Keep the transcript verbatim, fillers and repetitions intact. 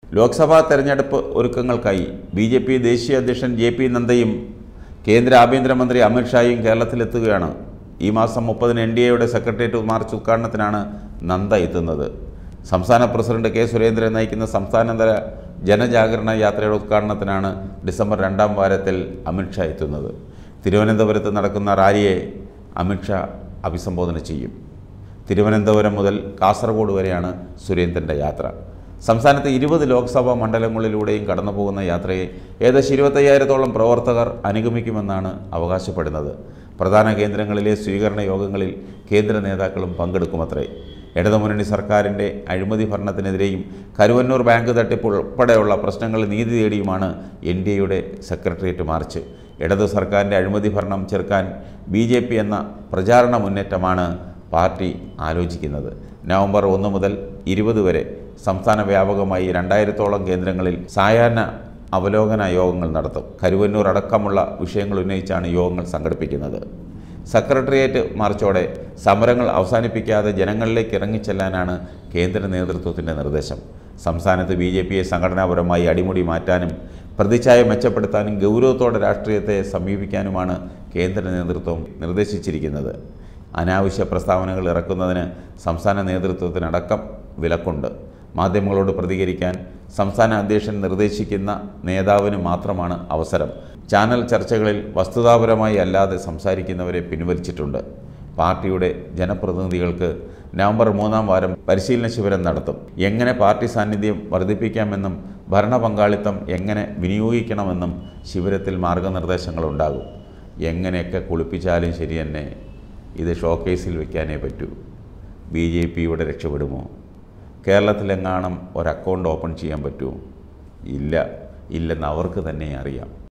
ലോക്സഭാ തെരഞ്ഞെടുപ്പ് ഒരുക്കങ്ങൾക്കായി B J P ദേശീയ അധ്യക്ഷൻ ജെ പി നദ്ദയും കേന്ദ്ര ആഭ്യന്തരമന്ത്രി അമിത്ഷായും കേരളത്തിലെത്തുകയാണ്. ഈ മാസം മുപ്പതിന് എൻ ഡി എയുടെ സെക്രട്ടേറിയറ്റ് മാർച്ച് ഉദ്ഘാടനത്തിനാണ് നദ്ദ എത്തുന്നത്. സംസ്ഥാന പ്രസിഡന്റ് കെ സുരേന്ദ്രൻ നയിക്കുന്ന സംസ്ഥാനതല ജനജാഗരണ യാത്രയുടെ ഉദ്ഘാടനത്തിനാണ് ഡിസംബർ രണ്ടാം വാരത്തിൽ അമിത്ഷാ എത്തുന്നത്. തിരുവനന്തപുരത്ത് നടക്കുന്ന റാലിയെ അമിത്ഷാ അഭിസംബോധന ചെയ്യും. തിരുവനന്തപുരം മുതൽ കാസർഗോഡ് വരെയാണ് സുരേന്ദ്രൻ്റെ യാത്ര. സംസ്ഥാനത്ത് ഇരുപത് ലോക്സഭാ മണ്ഡലങ്ങളിലൂടെയും കടന്നു പോകുന്ന യാത്രയെ ഏകദേശം ഇരുപത്തയ്യായിരത്തോളം പ്രവർത്തകർ അനുഗമിക്കുമെന്നാണ് അവകാശപ്പെടുന്നത്. പ്രധാന കേന്ദ്രങ്ങളിലെ സ്വീകരണ യോഗങ്ങളിൽ കേന്ദ്ര നേതാക്കളും പങ്കെടുക്കുമത്രേ. ഇടതുമുന്നണി സർക്കാരിൻ്റെ അഴിമതി ഭരണത്തിനെതിരെയും കരുവന്നൂർ ബാങ്ക് തട്ടിപ്പ് ഉൾപ്പെടെയുള്ള പ്രശ്നങ്ങൾ നീതി തേടിയുമാണ് എൻ ഡി എയുടെ സെക്രട്ടേറിയറ്റ് മാർച്ച്. ഇടതു സർക്കാരിൻ്റെ അഴിമതി ഭരണം ചെറുക്കാൻ ബി ജെ പി എന്ന പ്രചാരണ മുന്നേറ്റമാണ് പാർട്ടി ആലോചിക്കുന്നത്. നവംബർ ഒന്ന് മുതൽ ഇരുപത് വരെ സംസ്ഥാന വ്യാപകമായി രണ്ടായിരത്തോളം കേന്ദ്രങ്ങളിൽ സായാഹ്ന അവലോകന യോഗങ്ങൾ നടത്തും. കരുവന്നൂർ അടക്കമുള്ള വിഷയങ്ങൾ ഉന്നയിച്ചാണ് യോഗങ്ങൾ സംഘടിപ്പിക്കുന്നത്. സെക്രട്ടേറിയറ്റ് മാർച്ചോടെ സമരങ്ങൾ അവസാനിപ്പിക്കാതെ ജനങ്ങളിലേക്ക് ഇറങ്ങിച്ചെല്ലാനാണ് കേന്ദ്ര നേതൃത്വത്തിൻ്റെ നിർദ്ദേശം. സംസ്ഥാനത്ത് ബി ജെ പിയെ സംഘടനാപരമായി അടിമുടി മാറ്റാനും പ്രതിച്ഛായ മെച്ചപ്പെടുത്താനും ഗൗരവത്തോടെ രാഷ്ട്രീയത്തെ സമീപിക്കാനുമാണ് കേന്ദ്ര നേതൃത്വം നിർദ്ദേശിച്ചിരിക്കുന്നത്. അനാവശ്യ പ്രസ്താവനകൾ ഇറക്കുന്നതിന് സംസ്ഥാന നേതൃത്വത്തിനടക്കം വിലക്കുണ്ട്. മാധ്യമങ്ങളോട് പ്രതികരിക്കാൻ സംസ്ഥാന അധ്യക്ഷൻ നിർദ്ദേശിക്കുന്ന നേതാവിന് മാത്രമാണ് അവസരം. ചാനൽ ചർച്ചകളിൽ വസ്തുതാപരമായി അല്ലാതെ സംസാരിക്കുന്നവരെ പിൻവലിച്ചിട്ടുണ്ട്. പാർട്ടിയുടെ ജനപ്രതിനിധികൾക്ക് നവംബർ മൂന്നാം വാരം പരിശീലന ശിബിരം നടത്തും. എങ്ങനെ പാർട്ടി സാന്നിധ്യം വർദ്ധിപ്പിക്കാമെന്നും ഭരണ പങ്കാളിത്തം എങ്ങനെ വിനിയോഗിക്കണമെന്നും ശിബിരത്തിൽ മാർഗനിർദ്ദേശങ്ങളുണ്ടാകും. എങ്ങനെയൊക്കെ കുളിപ്പിച്ചാലും ശരി തന്നെ ഇത് ഷോക്കേസിൽ വയ്ക്കാനേ പറ്റൂ. ബി ജെ പി ഇവിടെ രക്ഷപ്പെടുമോ? കേരളത്തിലെങ്ങാനും ഒരു അക്കൗണ്ട് ഓപ്പൺ ചെയ്യാൻ പറ്റുമോ? ഇല്ല ഇല്ലെന്ന് അവർക്ക് തന്നെ അറിയാം.